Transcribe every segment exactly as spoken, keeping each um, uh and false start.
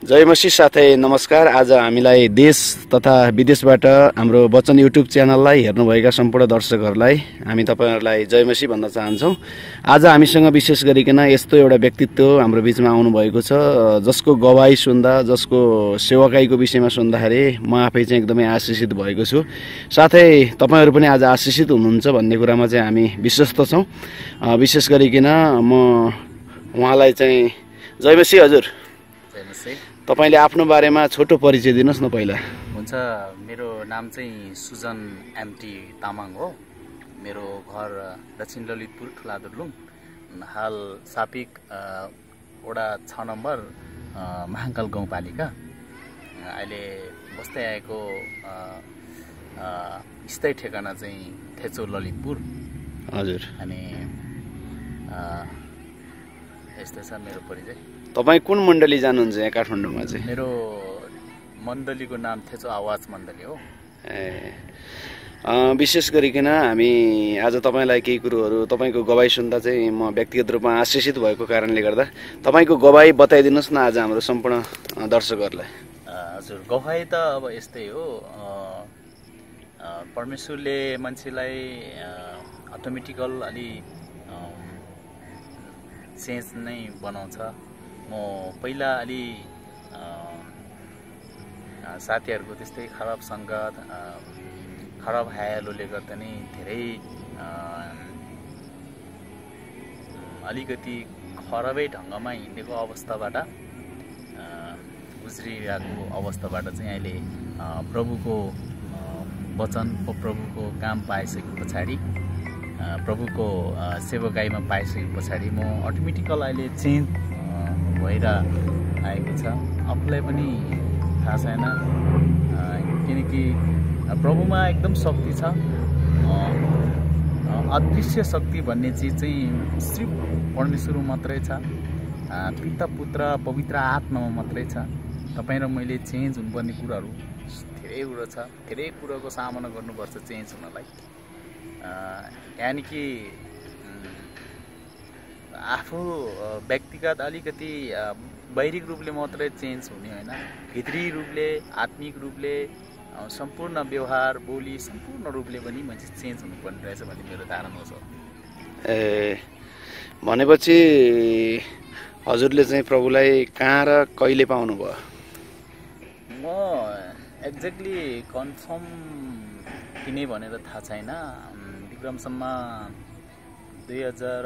जय मसी साथै नमस्कार। आज हामीलाई देश तथा विदेशबाट हाम्रो वचन युट्युब च्यानललाई हेर्नुभएका सम्पूर्ण दर्शकहरूलाई हामी तपाईहरुलाई जय मसी भन्न चाहन्छौँ। आज हामीसँग विशेष गरिकन यस्तो एउटा व्यक्तित्व हाम्रो बीचमा आउनु भएको छ जसको गवाही सुन्दा, जसको सेवाकाईको विषयमा सुन्दाखेरि म आफै चाहिँ एकदमै आशिषित भएको छु। साथै तपाईहरु पनि आज आशिषित हुनुहुन्छ भन्ने कुरामा चाहिँ हामी विश्वस्त छौँ। विशेष गरिकन म उहाँलाई चाहिँ जय मसी हजुर। तपाईले आफ्नो बारेमा छोटो परिचय दिनुस् न पहिला। हुन्छ, मेरो नाम चाहिँ सुजन एमटी तामाङ हो। मेरो घर दक्षिण ललितपुर ठुला दुर्लुङ, हाल सापिक वडा छ नम्बर महाकाल गाउँपालिका। अहिले बस्दै आएको स्थायी ठेगाना चाहिँ थेचो ललितपुर। हजुर। अनि यस्तै छ मेरो परिचय। तपाई कुन मण्डली जानुहुन्छ यहाँ काठमाडौँमा चाहिँ? मेरो मण्डलीको नाम थेचो आवाज मण्डली हो। ए विशेष गरिकन हामी आज तपाईलाई केही कुरोहरू तपाईको गवाही सुन्दा चाहिँ म व्यक्तिगत रूपमा आशिषित भएको कारणले गर्दा तपाईको गवाही बताइदिनुस् न आज हाम्रो सम्पूर्ण दर्शकहरूलाई। हजुर, गवाही त अब यस्तै हो। परमेश्वरले मान्छेलाई अटोमेटिकल अलि चेन्ज नै बनाउँछ। म पहिला अलि साथीहरूको त्यस्तै खराब सङ्गत, खराब हायालोले गर्दा नै धेरै अलिकति खराबै ढङ्गमा हिँडेको अवस्थाबाट गुज्रिरहेको अवस्थाबाट चाहिँ अहिले प्रभुको वचन, प्रभुको काम पाइसके पछाडि, प्रभुको सेवाकाईमा पाइसके पछाडि म अटोमेटिकल अहिले चेन्ज भएर आएको छ। आफूलाई पनि थाहा छैन, किनकि प्रभुमा एकदम शक्ति छ। अदृश्य शक्ति भन्ने चिज चाहिँ सिर्फ परमेश्वर मात्रै छ। पिता, पुत्र, पवित्र आत्मामा मात्रै छ। तपाईँ र मैले चेन्ज हुनुपर्ने कुराहरू धेरै कुरो छ। धेरै कुराको सामना गर्नुपर्छ चेन्ज हुनलाई। यानि कि आफू व्यक्तिगत अलिकति बाहिरिक रूपले मात्रै चेन्ज हुने होइन, भित्री रूपले, आत्मिक रूपले, सम्पूर्ण व्यवहार, बोली, सम्पूर्ण रूपले पनि मान्छे चेन्ज हुनुपर्ने रहेछ भन्ने मेरो धारणा छ। ए भनेपछि हजुरले चाहिँ प्रभुलाई कहाँ र कहिले पाउनुभयो? म एक्ज्याक्टली कन्फर्म किने भनेर थाहा छैन। विक्रमसम्म दुई हजार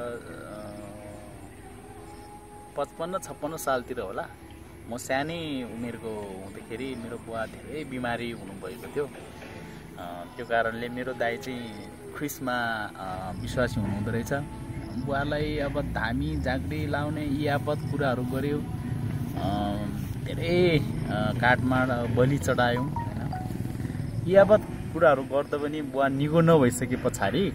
पचपन्न छप्पन्न सालतिर होला। म सानै उमेरको हुँदाखेरि मेरो बुवा धेरै बिमारी हुनुभएको थियो। त्यो कारणले मेरो दाइ चाहिँ ख्रिस्टमा विश्वासी हुनुहुँदो रहेछ। बुवालाई अब धामी झाँक्री लाउने यावत कुराहरू गऱ्यो, धेरै काठमाड बलि चढायौँ होइन। यावत कुराहरू गर्दा पनि बुवा निगो नभइसके पछाडि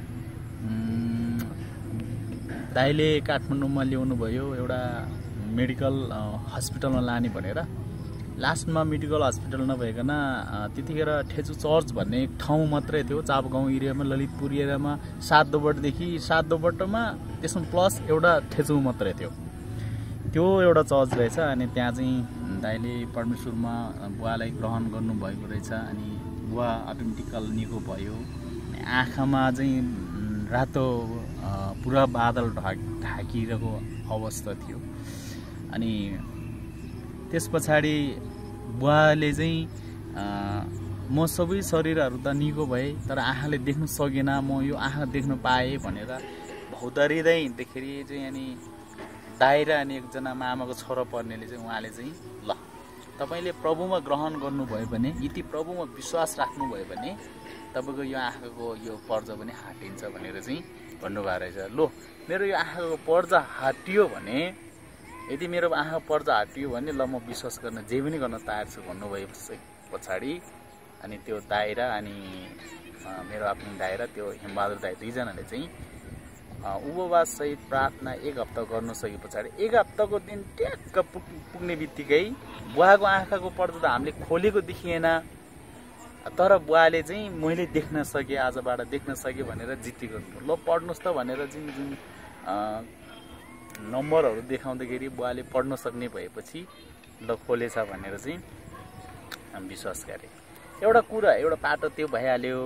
दाइले काठमाडौँमा ल्याउनु भयो एउटा मेडिकल हस्पिटलमा लाने भनेर। लास्टमा मेडिकल हस्पिटल नभइकन त्यतिखेर ठेचु चर्च भन्ने एक ठाउँ मात्रै थियो चापगाउँ एरियामा, ललितपुर एरियामा। सात दोबटदेखि सात दोबटमा त्यसमा प्लस एउटा ठेचु मात्रै थियो। त्यो एउटा चर्च रहेछ। अनि त्यहाँ चाहिँ दाइले परमेश्वरमा बुवालाई ग्रहण गर्नुभएको रहेछ। अनि बुवा अटोमेटिकल निको भयो। आँखामा चाहिँ रातो पुरा बादल ढाक ढाकिरहेको अवस्था थियो। अनि त्यस पछाडि बुवाले चाहिँ म सबै शरीरहरू त निको भए तर आँखाले देख्न सकेन, म यो आँखा देख्न पाएँ भनेर भौतारिँदै हिँड्दाखेरि चाहिँ अनि दाइ र अनि एकजना मामाको छोरा पर्नेले चाहिँ उहाँले चाहिँ ल तपाईँले प्रभुमा ग्रहण गर्नुभयो भने, यदि प्रभुमा विश्वास राख्नुभयो भने तपाईँको यो आँखाको यो पर्जा पनि हटिन्छ भनेर चाहिँ भन्नुभएको रहेछ। लो मेरो यो आँखाको पर्जा हटियो भने, यदि मेरो आँखा पर्जा हटियो भने ल म विश्वास गर्न जे पनि गर्न तयार छु भन्नुभए पछाडि अनि त्यो दाइ र अनि मेरो आफ्नो दाइ र त्यो हेमबहादुर दाइ दुईजनाले चाहिँ उपवास सहित प्रार्थना एक हप्ता गर्नु सके पछाडि एक हप्ताको दिन ट्याक्क पुग्ने बित्तिकै बुवाको आँखाको पर्दा त हामीले खोलेको देखिएन, तर बुवाले चाहिँ मैले देख्न सकेँ, आजबाट देख्न सकेँ भनेर जित्ती गर्नु। ल पढ्नुहोस् त भनेर जुन जुन नम्बरहरू देखाउँदाखेरि बुवाले पढ्न सक्ने भएपछि ल खोलेछ भनेर चाहिँ विश्वास गरेँ। एउटा कुरा एउटा पाटो त्यो भइहाल्यो।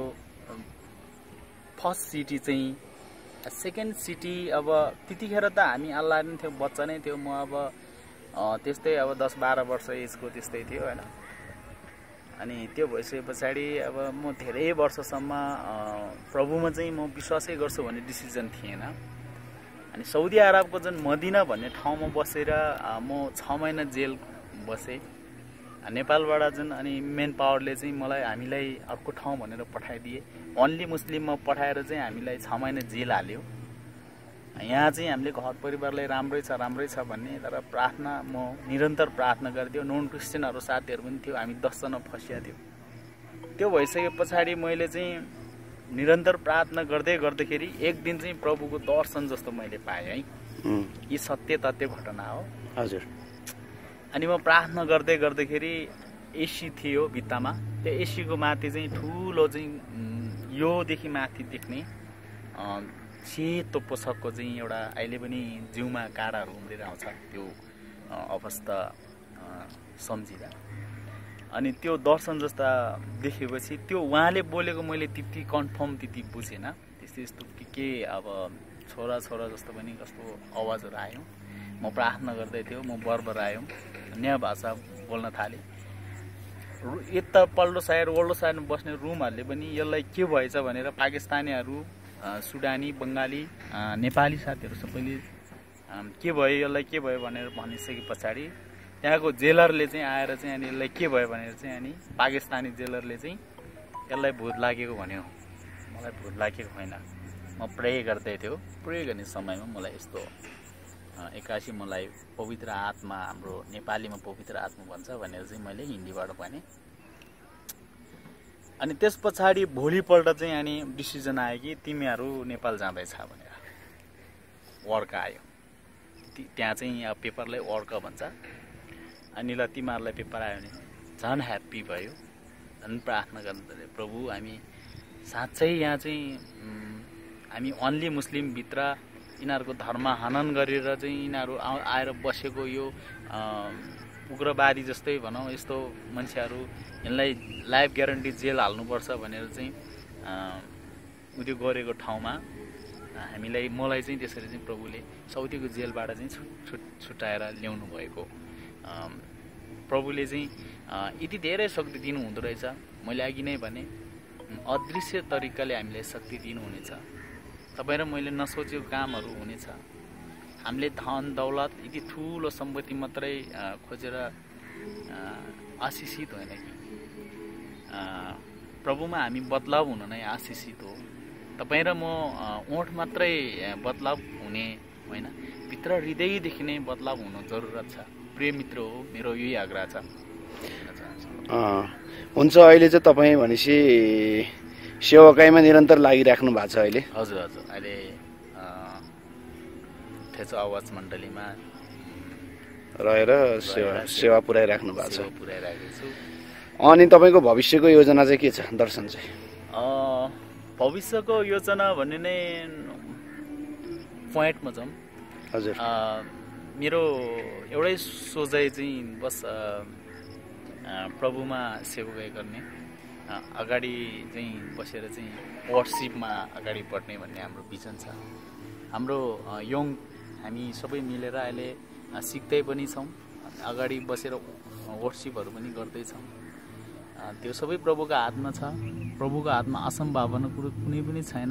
फर्स्ट सिटी चाहिँ सेकेन्ड सिटी अब त्यतिखेर त हामी अल्लाह नै थियो, बच्चा नै थियो। म अब त्यस्तै अब दस बाह्र वर्ष एजको त्यस्तै थियो होइन। अनि त्यो भइसके पछाडि अब म धेरै वर्षसम्म प्रभुमा चाहिँ म विश्वासै गर्छु भन्ने डिसिजन थिएन। अनि साउदी अरबको जुन मदिना भन्ने ठाउँमा बसेर म छ महिना जेल बसेँ नेपालबाट जुन। अनि मेन पावरले चाहिँ मलाई हामीलाई अर्को ठाउँ भनेर पठाइदिए। अन्ली मुस्लिममा पठाएर चाहिँ हामीलाई छ महिना जेल हाल्यो। यहाँ चाहिँ हामीले घर परिवारलाई राम्रै छ राम्रै छ भन्ने, तर प्रार्थना म निरन्तर प्रार्थना गरिदियो। नन क्रिस्चियनहरू साथीहरू पनि थियो, हामी दसजना फसिया थियो। त्यो भइसके पछाडि मैले चाहिँ निरन्तर प्रार्थना गर्दै गर्दाखेरि एक दिन चाहिँ प्रभुको दर्शन जस्तो मैले पाएँ है। यी सत्य तथ्य घटना हो। हजुर। अनि म प्रार्थना गर्दै गर्दाखेरि एसी थियो भित्तामा। त्यो एसीको माथि चाहिँ ठुलो चाहिँ योदेखि माथि देख्ने सेतो पोसाकको चाहिँ एउटा अहिले पनि जिउमा काँडाहरू उम्रेर आउँछ त्यो अवस्था सम्झिँदा। अनि त्यो दर्शन जस्ता देखेपछि त्यो उहाँले बोलेको मैले त्यति कन्फर्म त्यति बुझेन। त्यस्तै यस्तो के के अब छोरा छोरा जस्तो पनि कस्तो आवाजहरू आयो। म प्रार्थना गर्दै थियो, म बर्बर आयो, नयाँ भाषा बोल्न थालेँ। यता पल्लो साइड ओल्डो साइडमा बस्ने रुमहरूले पनि यसलाई के भएछ भनेर पाकिस्तानीहरू, सुडानी, बङ्गाली, नेपाली साथीहरू सबैले के भयो यसलाई के भयो भनेर भनिसके पछाडि त्यहाँको जेलरले चाहिँ आएर चाहिँ अनि यसलाई के भयो भनेर चाहिँ अनि पाकिस्तानी जेलरले चाहिँ यसलाई भूत लागेको भन्यो। मलाई भूत लागेको होइन, म प्रे गर्दै थियो। प्रे गर्ने समयमा मलाई यस्तो एक्कासी मलाई पवित्र आत्मा, हाम्रो नेपालीमा पवित्र आत्मा भन्छ भनेर चाहिँ मैले हिन्दीबाट भने। अनि त्यस पछाडि भोलिपल्ट चाहिँ अनि डिसिजन आयो कि तिमीहरू नेपाल जाँदैछ भनेर। वर्क आयो त्यहाँ चाहिँ अब पेपरलाई वर्क भन्छ। अनि ल तिमीहरूलाई पेपर आयो भने झन् ह्याप्पी भयो। झन् प्रार्थना गर्नु प्रभु हामी साँच्चै यहाँ चाहिँ हामी अन्ली मुस्लिमभित्र यिनीहरूको धर्म हनन गरेर चाहिँ यिनीहरू आएर बसेको यो उग्रवादी जस्तै भनौँ यस्तो मान्छेहरू यिनलाई लाइफ ग्यारेन्टी जेल हाल्नुपर्छ भनेर चाहिँ उयो गरेको ठाउँमा हामीलाई मलाई चाहिँ त्यसरी चाहिँ प्रभुले साउदीको जेलबाट चाहिँ छुट छुटाएर ल्याउनु भएको। प्रभुले चाहिँ यति धेरै शक्ति दिनु हुँदो रहेछ। मैले अघि नै भने अदृश्य तरिकाले हामीलाई शक्ति दिनुहुनेछ। तपाईँ र मैले नसोचेको कामहरू हुनेछ। हामीले धन दौलत यति ठुलो सम्पत्ति मात्रै खोजेर आशिषित होइन कि प्रभुमा हामी बदलाव हुन नै आशिषित हो। तपाईँ र म ओठ मात्रै बदलाव हुने होइन, भित्र हृदयदेखि नै बदलाव हुनु जरुरत छ। प्रिय मित्र हो, मेरो यही आग्रह छ। हुन्छ। अहिले चाहिँ तपाईँ भनेपछि सेवाकाईमा निरन्तर लागिराख्नु भएको छ अहिले? हजुर हजुर। अहिले ठेचो आवाज मण्डलीमा रहेर सेवा सेवा पुऱ्याइराख्नु भएको छ। पुऱ्याइराखेको छु। अनि तपाईँको भविष्यको योजना चाहिँ के छ? दर्शन चाहिँ भविष्यको योजना भन्ने नै पोइन्टमा जाउँ। हजुर। मेरो एउटै सोचाइ चाहिँ बस प्रभुमा सेवाकाई गर्ने, अगाडि चाहिँ बसेर चाहिँ वर्सिपमा अगाडि बढ्ने भन्ने हाम्रो भिजन छ। हाम्रो यङ हामी सबै मिलेर अहिले सिक्दै पनि छौँ, अगाडि बसेर वर्सिपहरू पनि गर्दैछौँ। त्यो सबै प्रभुको हातमा छ। प्रभुको हातमा असम्भावना कुरो कुनै पनि छैन।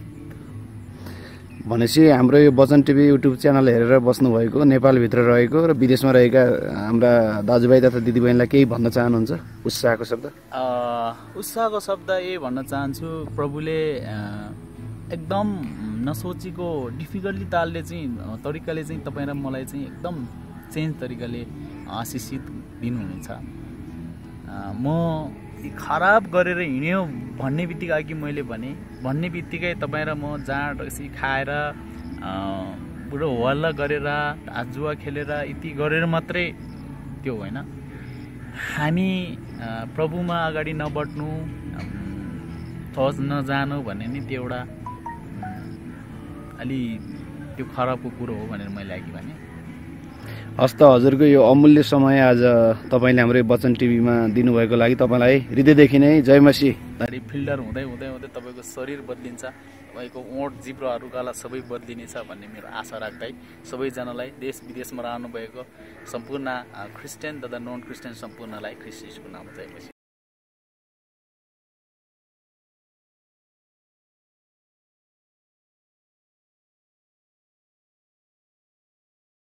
भनेपछि हाम्रो यो वचन टिभी युट्युब च्यानल हेरेर बस्नुभएको, नेपालभित्र रहेको र विदेशमा रहेका हाम्रा दाजुभाइ तथा दिदीबहिनीलाई केही भन्न चाहनुहुन्छ? उत्साहको शब्द उत्साहको शब्द यही भन्न चाहन्छु, प्रभुले एकदम नसोचेको डिफिकल्टी तालले चाहिँ तरिकाले चाहिँ तपाईँ र मलाई चाहिँ एकदम चेन्ज तरिकाले आशिषित दिनुहुनेछ। म खराब गरेर हिँड्यो भन्ने बित्तिकै अघि मैले भने भन्ने बित्तिकै तपाईँ र म जाँड रक्सी खाएर बुढो हल्ला गरेर जुवा खेलेर यति गरेर मात्रै त्यो होइन। हामी प्रभुमा अगाडि नबढ्नु, चर्च नजानु भन्ने नि त्यो एउटा अलि त्यो खराबको कुरो हो भनेर मैले अघि भने। हस्त हजुरको यो अमूल्य समय आज तपाईँले हाम्रो वचन टिभीमा दिनुभएको लागि तपाईँलाई हृदयदेखि नै जय मसी। फिल्डर हुँदै हुँदै हुँदै तपाईँको शरीर बदलिन्छ, तपाईँको ओठ जिब्रोहरू गाला सबै बदलिनेछ भन्ने मेरो आशा राख्दै सबैजनालाई देश विदेशमा रहनुभएको सम्पूर्ण क्रिस्चियन तथा नन क्रिस्चियन सम्पूर्णलाई ख्रीष्ट येशूको नाममा जय मसी।